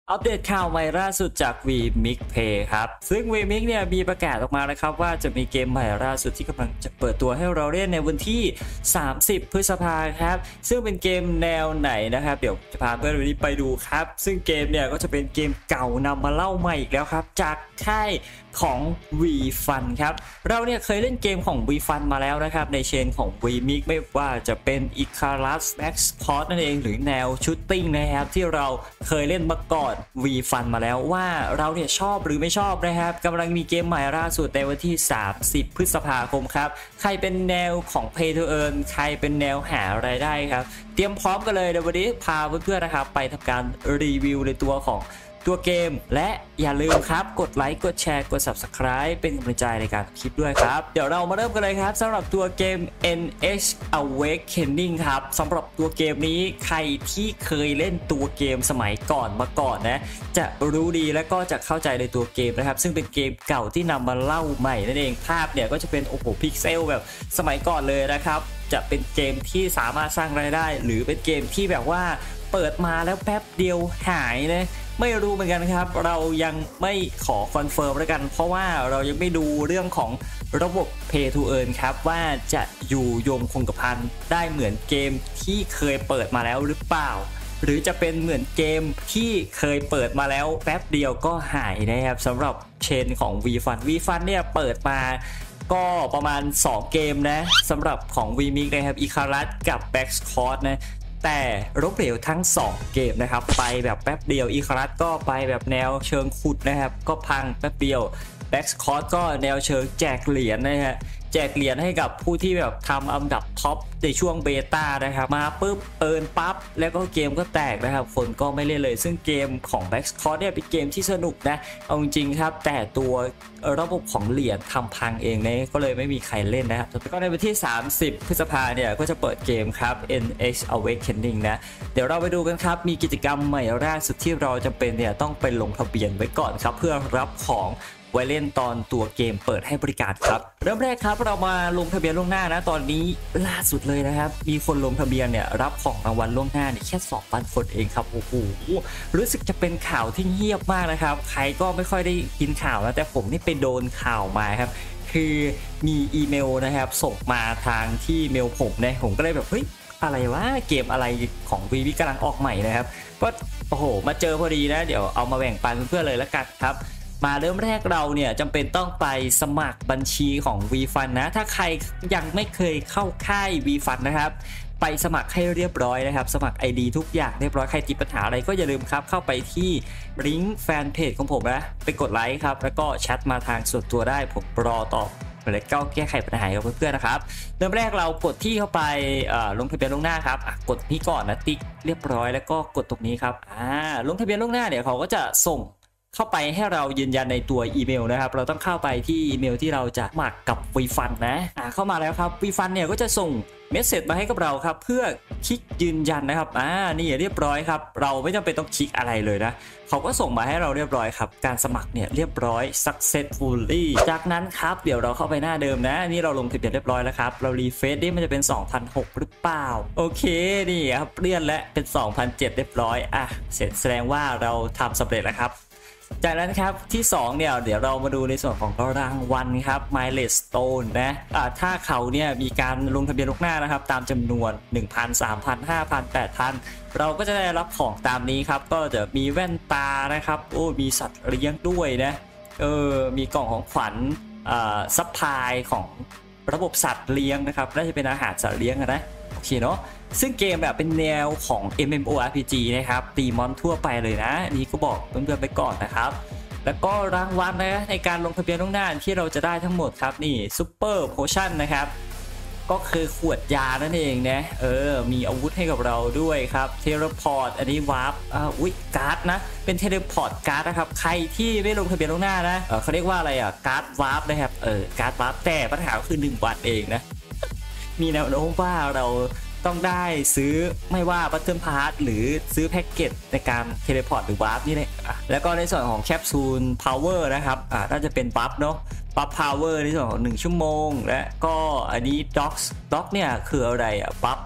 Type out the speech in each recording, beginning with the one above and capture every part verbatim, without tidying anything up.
อัปเดตข่าวใหม่ล่าสุดจาก วีมิก Play ครับซึ่ง วีมิก เนี่ยมีประกาศออกมานะครับว่าจะมีเกมใหม่ล่าสุดที่กำลังจะเปิดตัวให้เราเล่นในวันที่สามสิบพฤษภาคมครับซึ่งเป็นเกมแนวไหนนะครับเดี๋ยวจะพาเพื่อนวันนี้ไปดูครับซึ่งเกมเนี่ยก็จะเป็นเกมเก่านำมาเล่าใหม่อีกแล้วครับจากค่ายของ วีฟัน ครับเราเนี่ยเคยเล่นเกมของ วีฟัน มาแล้วนะครับในเชนของ วีมิก ไม่ว่าจะเป็น Icarus Max Port นั่นเองหรือแนวชูตติ้งนะครับที่เราเคยเล่นมาก่อน วีฟัน มาแล้วว่าเราเนี่ยชอบหรือไม่ชอบนะครับกำลังมีเกมใหม่ล่าสุดในวันที่สามสิบพฤษภาคมครับใครเป็นแนวของ Pay to Earn ใครเป็นแนวหารายได้ครับเตรียมพร้อมกันเลยเดี๋ยววันนี้พาเพื่อนๆนะครับไปทำการรีวิวในตัวของตัวเกมและอย่าลืมครับกดไลค์กดแชร์กด ซับสไครบ์ เป็นกำลังใจในการคลิปด้วยครับเดี๋ยวเรามาเริ่มกันเลยครับสำหรับตัวเกม เอ็น เอช Awakening ครับสำหรับตัวเกมนี้ใครที่เคยเล่นตัวเกมสมัยก่อนมาก่อนนะจะรู้ดีและก็จะเข้าใจในตัวเกมนะครับซึ่งเป็นเกมเก่าที่นำมาเล่าใหม่นั่นเองภาพเนี่ยก็จะเป็นโอ้โหพิกเซลแบบสมัยก่อนเลยนะครับจะเป็นเกมที่สามารถสร้างรายได้หรือเป็นเกมที่แบบว่าเปิดมาแล้วแป๊บเดียวหายนะไม่รู้เหมือนกันครับเรายังไม่ขอคอนเฟิร์มแล้วกันเพราะว่าเรายังไม่ดูเรื่องของระบบ Pay to Earn ครับว่าจะอยู่ยงคงกระพันได้เหมือนเกมที่เคยเปิดมาแล้วหรือเปล่าหรือจะเป็นเหมือนเกมที่เคยเปิดมาแล้วแป๊บเดียวก็หายนะครับสำหรับเชนของ วีฟัน วีฟัน เนี่ยเปิดมาก็ประมาณสองเกมนะสำหรับของ วีมิก นะครับ Icarus กับ Max Port นะแต่ล้มเหลวทั้งสองเกมนะครับไปแบบแป๊บเดียว Icarus ก็ไปแบบแนวเชิงขุดนะครับก็พังแป๊บเดียว Max Port ก็แนวเชิงแจกเหรียญนะฮะแจกเหรียญให้กับผู้ที่แบบทำอันดับท็อปในช่วงเบต้านะครับมาปุ๊บเอินปั๊บแล้วก็เกมก็แตกนะครับคนก็ไม่เล่นเลยซึ่งเกมของ Max Port เนี่ยเป็นเกมที่สนุกนะเอาจริงๆครับแต่ตัวระบบของเหรียญทำพังเองเนี่ยก็เลยไม่มีใครเล่นนะครับแล้วก็ในวันที่สามสิบพฤษภาเนี่ยก็จะเปิดเกมครับ เอ็น เอช Awakening นะเดี๋ยวเราไปดูกันครับมีกิจกรรมใหม่ล่าสุดที่เราจำเป็นเนี่ยต้องไปลงทะเบียนไว้ก่อนครับเพื่อรับของไว้เล่นตอนตัวเกมเปิดให้บริการครับเริ่มแรกครับเรามาลงทะเบียนล่วงหน้านะตอนนี้ล่าสุดเลยนะครับมีคนลงทะเบียนเนี่ยรับของรางวัลล่วงหน้าเนี่ยแค่ สองพัน คนเองครับโอ้โหรู้สึกจะเป็นข่าวที่เงียบมากนะครับใครก็ไม่ค่อยได้ยินข่าวนะแต่ผมนี่ไปโดนข่าวมาครับคือมีอีเมลนะครับส่งมาทางที่เมลผมนะผมก็เลยแบบเฮ้ยอะไรวะเกมอะไรของ วีมิก กำลังออกใหม่นะครับก็โอ้โหมาเจอพอดีนะเดี๋ยวเอามาแบ่งปันเพื่อนๆเลยละกันครับมาเริ่มแรกเราเนี่ยจำเป็นต้องไปสมัครบัญชีของ วีฟัน นะถ้าใครยังไม่เคยเข้าค่าย วีฟัน นะครับไปสมัครให้เรียบร้อยนะครับสมัคร ไอ ดี ทุกอย่างเรียบร้อยใครติดปัญหาอะไรก็อย่าลืมครับเข้าไปที่ลิงก์แฟนเพจของผมนะไปกดไลค์ครับแล้วก็แชทมาทางส่วนตัวได้ผมรอตอบและก็แก้ไขปัญหากับเพื่อนๆนะครับเริ่มแรกเรากดที่เข้าไปลงทะเบียนล่วงหน้าครับกดนี้ก่อนนะติ๊กเรียบร้อยแล้วก็กดตรงนี้ครับอ่าลงทะเบียนล่วงหน้าเนี่ยเขาก็จะส่งเข้าไปให้เรายืนยันในตัวอีเมลนะครับเราต้องเข้าไปที่อีเมลที่เราจะสมัครกับ วีฟัน นะอ่าเข้ามาแล้วครับ วีฟัน เนี่ยก็จะส่งเมสเสจมาให้กับเราครับเพื่อคลิกยืนยันนะครับอ่านี่เรียบร้อยครับเราไม่จำเป็นต้องคลิกอะไรเลยนะเขาก็ส่งมาให้เราเรียบร้อยครับการสมัครเนี่ยเรียบร้อย successfully จากนั้นครับเดี๋ยวเราเข้าไปหน้าเดิมนะนี่เราลงทะเบียนเรียบร้อยแล้วครับเรารีเฟรชนี่มันจะเป็น สองพันหกร้อย หรือเปล่าโอเคนี่ครับเลื่อนและเป็น สองพันเจ็ดร้อย เรียบร้อยอ่ะเสร็จแสดงว่าเราทำสำเร็จแล้วครับจากนั้นครับที่สองเนี่ยเดี๋ยวเรามาดูในส่วนของรางวัลครับ Milestone นะอ่าถ้าเขาเนี่ยมีการลงทะเบียนล่วงหน้านะครับตามจำนวน หนึ่งพัน สามพัน ห้าพัน แปดพัน เราก็จะได้รับของตามนี้ครับก็จะมีแว่นตานะครับโอ้มีสัตว์เลี้ยงด้วยนะเออมีกล่องของขวัญอ่าซัพพลายของระบบสัตว์เลี้ยงนะครับน่าจะเป็นอาหารสัตว์เลี้ยงนะโอเคเนาะซึ่งเกมแบบเป็นแนวของ เอ็ม เอ็ม โอ อาร์ พี จี นะครับตีมอนทั่วไปเลยนะนี่ก็บอกเพื่อนๆไปก่อนนะครับแล้วก็รางวัลนะในการลงทะเบียนล่วงหน้าที่เราจะได้ทั้งหมดครับนี่ซูเปอร์โพชั่นนะครับก็คือขวดยานั่นเองนะเออมีอาวุธให้กับเราด้วยครับเทเลพอร์ตอันนี้วาร์ปอ่าอุ้ยการ์ดนะเป็นเทเลพอร์ตการ์ดนะครับใครที่ไม่ลงทะเบียนล่วงหน้านะเออเขาเรียกว่าอะไรอ่ะการ์ดวาร์ปนะครับเออการ์ดวาร์ปแต่ปัญหาคือหนึ่งวันเองนะมีแนวโน้มว่าเราต้องได้ซื้อไม่ว่าบัตเทิลพาร์ทหรือซื้อแพ็กเกจในการเทเลพอร์ตหรือวาร์ปนี่แหละแล้วก็ในส่วนของแคปซูลพาวเวอร์นะครับอ่าน่าจะเป็นบัฟเนาะบัฟพาวเวอร์ในส่วนของหนึ่งชั่วโมงและก็อันนี้ด็อกส์ด็อกเนี่ยคืออะไรอ่ะบัฟ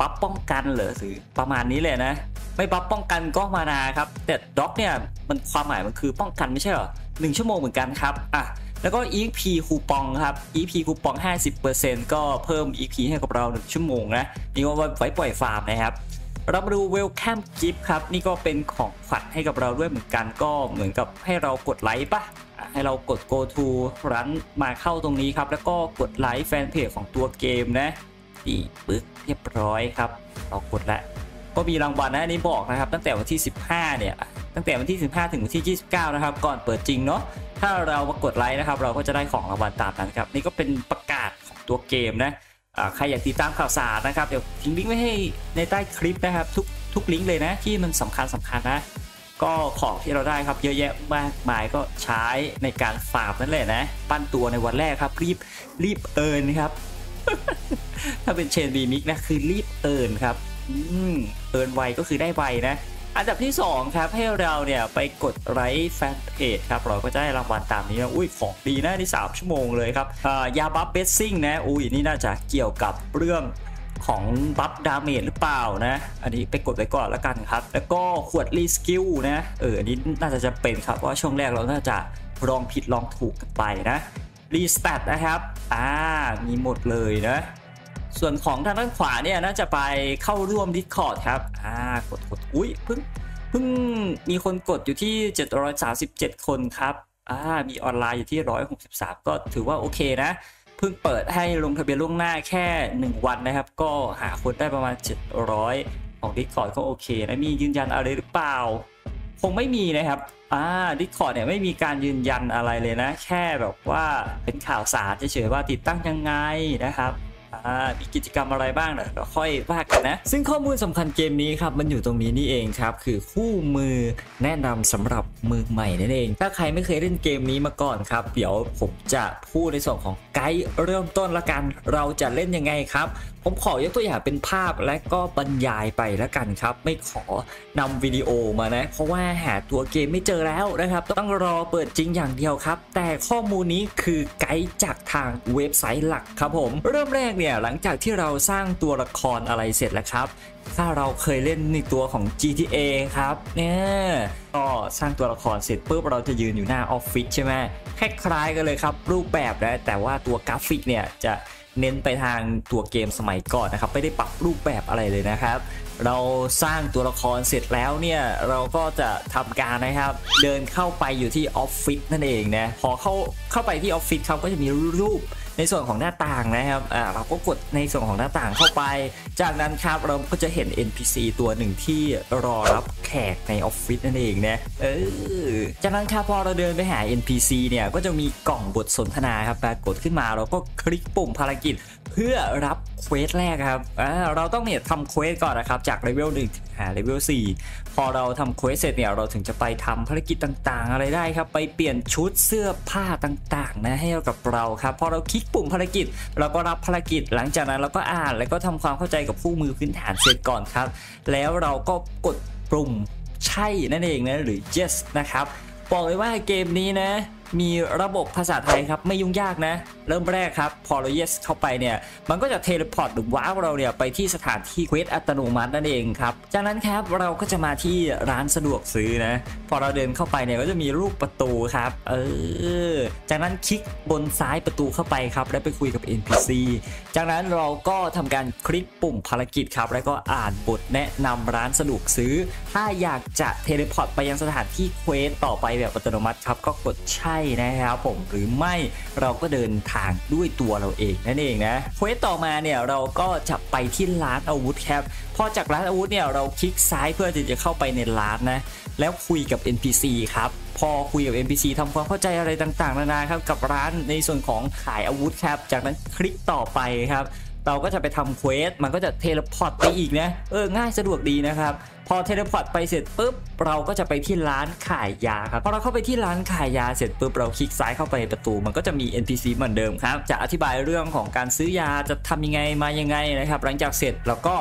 บัฟป้องกันเหรอหรือประมาณนี้เลยนะไม่บัฟป้องกันก็มานาครับแต่ด็อกเนี่ยมันความหมายมันคือป้องกันไม่ใช่เหรอหนึ่งชั่วโมงเหมือนกันครับอ่ะแล้วก็ อี เอ็กซ์ พี คูปองครับ อี เอ็กซ์ พี คูปอง ห้าสิบเปอร์เซ็นต์ ก็เพิ่ม อี เอ็กซ์ พี ให้กับเราหนึ่งชั่วโมงนะนี่ก็ไว้ปล่อยฟาร์มนะครับเรามาดู Welcome Gift ครับนี่ก็เป็นของขวัญให้กับเราด้วยเหมือนกันก็เหมือนกับให้เรากดไลค์ปะให้เรากด go to ร้านมาเข้าตรงนี้ครับแล้วก็กดไลค์แฟนเพจของตัวเกมนะดีปึ๊กเรียบร้อยครับเรากดแล้วก็มีรางวัลนะนี่บอกนะครับตั้งแต่วันที่สิบห้าเนี่ยตั้งแต่วันที่สิบห้าถึงวันที่ยี่สิบเก้านะครับก่อนเปิดจริงเนาะถ้าเรามากดไลค์นะครับเราก็จะได้ของรางวัลตามนั้นครับนี่ก็เป็นประกาศของตัวเกมนะใครอยากติดตามข่าวสารนะครับเดี๋ยวทิ้งลิงก์ไว้ให้ในใต้คลิปนะครับทุกทุกลิงก์เลยนะที่มันสำคัญสำคัญนะก็ของที่เราได้ครับเยอะแยะมากมายก็ใช้ในการฟาร์มนั่นแหละนะปั้นตัวในวันแรกครับรีบรีบเอิร์นครับ ถ้าเป็นเชนบีมิกนะคือรีบเอิร์นครับอืมเอิร์นไวก็คือได้ไวนะอันดับที่สองครับให้เราเนี่ยไปกดไลค์แฟนเพจครับเราก็จะได้รางวัลตามนี้นะอุ้ยของดีนะที่สามชั่วโมงเลยครับยาบัฟเบสซิ่งนะอุ้ยนี่น่าจะเกี่ยวกับเรื่องของบัฟดาเมจหรือเปล่านะอันนี้ไปกดไว้ก่อนแล้วกันครับแล้วก็ขวดรีสกิลนะเอออันนี้น่าจะจะเป็นครับว่าช่วงแรกเราน่าจะลองผิดลองถูกกันไปนะรีสแตทนะครับอ่ามีหมดเลยนะส่วนของทางด้านขวาเนี่ยน่าจะไปเข้าร่วม Discord ครับอ่ากดกดอุ้ยเพิ่งเพิ่งมีคนกดอยู่ที่เจ็ดร้อยสามสิบเจ็ดคนครับอ่ามีออนไลน์อยู่ที่หนึ่งร้อยหกสิบสามก็ถือว่าโอเคนะเพิ่งเปิดให้ลงทะเบียนล่วงหน้าแค่หนึ่งวันนะครับก็หาคนได้ประมาณเจ็ดร้อยของ Discord ก็โอเคนะมียืนยันอะไรหรือเปล่าคงไม่มีนะครับอ่า Discord เนี่ยไม่มีการยืนยันอะไรเลยนะแค่แบบว่าเป็นข่าวสารเฉยๆว่าติดตั้งยังไงนะครับมีกิจกรรมอะไรบ้างเดี๋ยวค่อยว่ากันนะซึ่งข้อมูลสำคัญเกมนี้ครับมันอยู่ตรงนี้นี่เองครับคือคู่มือแนะนำสำหรับมือใหม่นั่นเองถ้าใครไม่เคยเล่นเกมนี้มาก่อนครับเดี๋ยวผมจะพูดในส่วนของไกด์เริ่มต้นละกันเราจะเล่นยังไงครับผมขอยกตัวอย่างเป็นภาพและก็บรรยายไปแล้วกันครับไม่ขอนำวิดีโอมานะเพราะว่าหาตัวเกมไม่เจอแล้วนะครับต้องรอเปิดจริงอย่างเดียวครับแต่ข้อมูลนี้คือไกด์จากทางเว็บไซต์หลักครับผมเริ่มแรกเนี่ยหลังจากที่เราสร้างตัวละครอะไรเสร็จแล้วครับถ้าเราเคยเล่นในตัวของ จี ที เอ ครับเนี่ยก็สร้างตัวละครเสร็จปุ๊บเราจะยืนอยู่หน้าออฟฟิศใช่ไหมคล้ายๆกันเลยครับรูปแบบนะแต่ว่าตัวกราฟิกเนี่ยจะเน้นไปทางตัวเกมสมัยก่อนนะครับไม่ได้ปรับรูปแบบอะไรเลยนะครับเราสร้างตัวละครเสร็จแล้วเนี่ยเราก็จะทำการนะครับเดินเข้าไปอยู่ที่ออฟฟิศนั่นเองนะพอเข้าเข้าไปที่ออฟฟิศเขาก็จะมีรูปในส่วนของหน้าต่างนะครับอ่าเราก็กดในส่วนของหน้าต่างเข้าไปจากนั้นครับเราก็จะเห็น เอ็น พี ซี ตัวหนึ่งที่รอรับแขกในออฟฟิศนั่นเองนะเออจากนั้นครับพอเราเดินไปหา เอ็น พี ซี เนี่ยก็จะมีกล่องบทสนทนาครับปรากฏขึ้นมาเราก็คลิกปุ่มภารกิจเพื่อรับเควสแรกครับอ่าเราต้องเนี่ยทำเควสก่อนนะครับจากเลเวลหนึ่งถึงหาเลเวลสี่พอเราทำเควสเสร็จเนี่ยเราถึงจะไปทำภารกิจต่างๆอะไรได้ครับไปเปลี่ยนชุดเสื้อผ้าต่างๆนะให้กับเราครับพอเราคลิกปุ่มภารกิจเราก็รับภารกิจหลังจากนั้นเราก็อ่านแล้วก็ทำความเข้าใจกับคู่มือพื้นฐานเสร็จก่อนครับแล้วเราก็กดปุ่มใช่นั่นเองนะหรือ yes นะครับบอกเลยว่าเกมนี้นะมีระบบภาษาไทยครับไม่ยุ่งยากนะเริ่มแรกครับพอเรา yes เข้าไปเนี่ยมันก็จะเทเลพอร์ตหรือว้าวเราเนี่ยไปที่สถานที่เควสอัตโนมัตินั่นเองครับจากนั้นครับเราก็จะมาที่ร้านสะดวกซื้อนะพอเราเดินเข้าไปเนี่ยก็จะมีรูปประตูครับเออจากนั้นคลิกบนซ้ายประตูเข้าไปครับแล้วไปคุยกับ เอ็น พี ซี จากนั้นเราก็ทำการคลิกปุ่มภารกิจครับแล้วก็อ่านบทแนะนำร้านสะดวกซื้อถ้าอยากจะเทเลพอร์ตไปยังสถานที่เควสต่อไปแบบอัตโนมัติครับก็กดใช่นะครับผมหรือไม่เราก็เดินทางด้วยตัวเราเองนั่นเองนะเควสต่อมาเนี่ยเราก็จะไปที่ร้านอาวุธครับพอจากร้านอาวุธเนี่ยเราคลิกซ้ายเพื่อที่จะเข้าไปในร้านนะแล้วคุยกับ เอ็น พี ซี ครับพอคุยกับ เอ็น พี ซี ทำความเข้าใจอะไรต่างๆนานาครับกับร้านในส่วนของขายอาวุธครับจากนั้นคลิกต่อไปครับเราก็จะไปทำเควสมันก็จะเทเลพอร์ตไปอีกนะเออง่ายสะดวกดีนะครับพอเทเลพอร์ตไปเสร็จปุ๊บเราก็จะไปที่ร้านขายยาครับพอเราเข้าไปที่ร้านขายยาเสร็จปุ๊บเราคลิกซ้ายเข้าไปประตูมันก็จะมี เอ็น พี ซี เหมือนเดิมครับจะอธิบายเรื่องของการซื้อยาจะทำยังไงมายังไงนะครับหลังจากเสร็จเราก็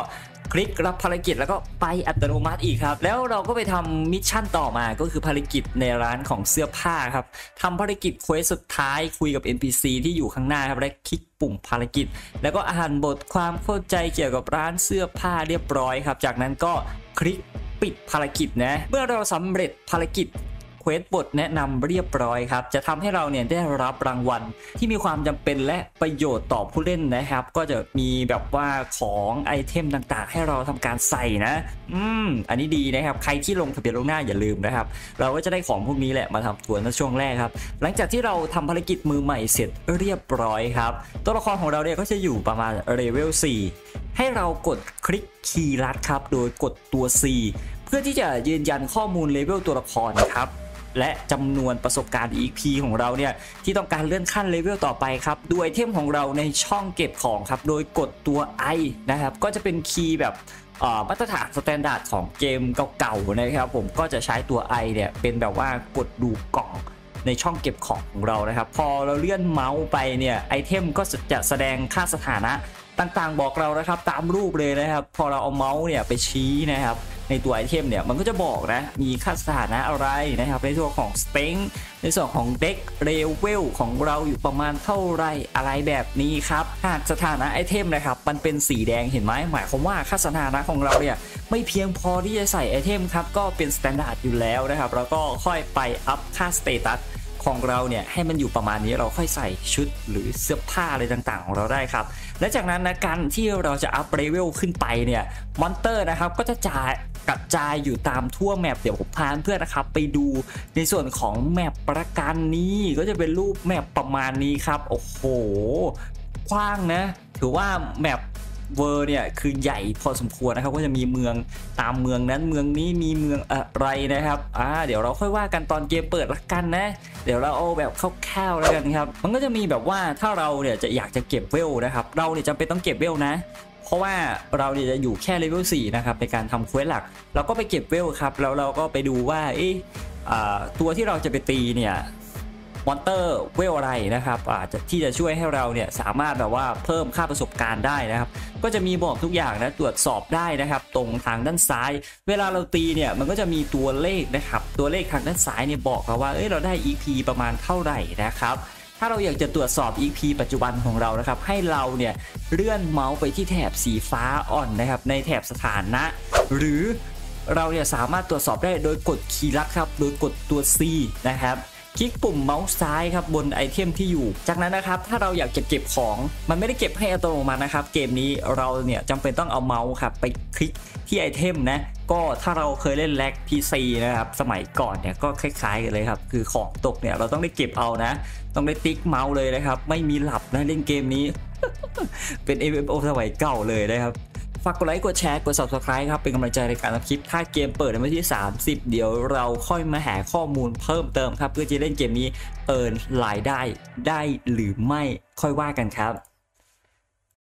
คลิกรับภารกิจแล้วก็ไปอัตโนมัติอีกครับแล้วเราก็ไปทำมิชชั่นต่อมาก็คือภารกิจในร้านของเสื้อผ้าครับทำภารกิจเควสสุดท้ายคุยกับ เอ็น พี ซี ที่อยู่ข้างหน้าครับและคลิกปุ่มภารกิจแล้วก็อ่านบทความเข้าใจเกี่ยวกับร้านเสื้อผ้าเรียบร้อยครับจากนั้นก็คลิกปิดภารกิจนะเมื่อเราสำเร็จภารกิจเควสบทแนะนำเรียบร้อยครับจะทำให้เราเนี่ยได้รับรางวัลที่มีความจำเป็นและประโยชน์ต่อผู้เล่นนะครับก็จะมีแบบว่าของไอเทมต่างๆให้เราทำการใส่นะอืมอันนี้ดีนะครับใครที่ลงทะเบียนล่วงหน้าอย่าลืมนะครับเราก็จะได้ของพวกนี้แหละมาทำทัวร์ในช่วงแรกครับหลังจากที่เราทำภารกิจมือใหม่เสร็จเรียบร้อยครับตัวละครของเราเนี่ยก็จะอยู่ประมาณเลเวลสี่ให้เรากดคลิกคีย์ลัดครับโดยกดตัว C เพื่อที่จะยืนยันข้อมูลเลเวลตัวละครครับและจำนวนประสบการณ์ อี พี ของเราเนี่ยที่ต้องการเลื่อนขั้นเลเวลต่อไปครับด้วยไอเทมของเราในช่องเก็บของครับโดยกดตัว I นะครับก็จะเป็นคีย์แบบมาตรฐานสแตนดาร์ดของเกมเก่าๆนะครับผมก็จะใช้ตัว I เนี่ยเป็นแบบว่ากดดูกล่องในช่องเก็บของของเรานะครับพอเราเลื่อนเมาส์ไปเนี่ยไอเทมก็จะแสดงค่าสถานะต่างๆบอกเรานะครับตามรูปเลยนะครับพอเราเอาเมาส์เนี่ยไปชี้นะครับในตัวไอเทมเนี่ยมันก็จะบอกนะมีค่าสถานะอะไรนะครับในส่วนของสเต็งในส่วนของเด็กเรเวลของเราอยู่ประมาณเท่าไรอะไรแบบนี้ครับหากสถานะไอเทมนะครับมันเป็นสีแดงเห็นไหมหมายความว่าค่าสถานะของเราเนี่ยไม่เพียงพอที่จะใส่ไอเทมครับก็เป็นสแตนดาร์ดอยู่แล้วนะครับแล้วก็ค่อยไปอัพค่าสเตตัสของเราเนี่ยให้มันอยู่ประมาณนี้เราค่อยใส่ชุดหรือเสื้อผ้าอะไรต่างๆของเราได้ครับและจากนั้นนะการที่เราจะอัพเลเวลขึ้นไปเนี่ยมอนเตอร์นะครับก็จะจ่ายกระจายอยู่ตามทั่วแมปเดี๋ยวผมพาเพื่อนนะครับไปดูในส่วนของแมปประกันนี้ก็จะเป็นรูปแมปประมาณนี้ครับโอ้โหกว้างนะถือว่าแมปเวอร์เนี่ยคือใหญ่พอสมควรนะครับก็จะมีเมืองตามเมืองนั้นเมืองนี้มีเมืองอะไรนะครับอ่าเดี๋ยวเราค่อยว่ากันตอนเกมเปิดละกันนะเดี๋ยวเราเอาแบบคร่าวๆแล้วกันครับมันก็จะมีแบบว่าถ้าเราเนี่ยจะอยากจะเก็บเวลนะครับเราเนี่ยจำเป็นต้องเก็บเวลนะเพราะว่าเราเนี่ยจะอยู่แค่เลเวลสี่นะครับในการทำเควสหลักเราก็ไปเก็บเวลครับแล้วเราก็ไปดูว่าเอ๊ะตัวที่เราจะไปตีเนี่ยมอนเตอร์เวลอะไรนะครับอาจจะที่จะช่วยให้เราเนี่ยสามารถแบบว่าเพิ่มค่าประสบการณ์ได้นะครับก็จะมีบอกทุกอย่างนะตรวจสอบได้นะครับตรงทางด้านซ้ายเวลาเราตีเนี่ยมันก็จะมีตัวเลขนะครับตัวเลขทางด้านซ้ายเนี่ยบอกเราว่าเอ้ยเราได้ อี พี ประมาณเท่าไหร่นะครับถ้าเราอยากจะตรวจสอบ อี พี ปัจจุบันของเรานะครับให้เราเนี่ยเลื่อนเมาส์ไปที่แถบสีฟ้าอ่อนนะครับในแถบสถานะหรือเราเนี่ยสามารถตรวจสอบได้โดยกดคีย์ลัดครับโดยกดตัว C นะครับคลิกปุ่มเมาส์ซ้ายครับบนไอเทมที่อยู่จากนั้นนะครับถ้าเราอยากจะเก็บของมันไม่ได้เก็บให้อัตโนมัตินะครับเกมนี้เราเนี่ยจำเป็นต้องเอาเมาส์ครับไปคลิกที่ไอเทมนะก็ถ้าเราเคยเล่นแล็ก พี ซี นะครับสมัยก่อนเนี่ยก็คล้ายๆกันเลยครับคือของตกเนี่ยเราต้องได้เก็บเอานะต้องได้ติ๊กเมาส์เลยนะครับไม่มีหลับนะเล่นเกมนี้ เป็น เอ็ม เอ็ม โอ สมัยเก่าเลยนะครับฝากกดไลค์กดแชร์กด ซับสไครบ์ ครับเป็นกำลังใจในการทำคลิปถ้าเกมเปิดในวันที่สามสิบเดี๋ยวเราค่อยมาหาข้อมูลเพิ่มเติมครับเพื่อจะเล่นเกมนี้เอิร์นรายได้ได้หรือไม่ค่อยว่ากันครับ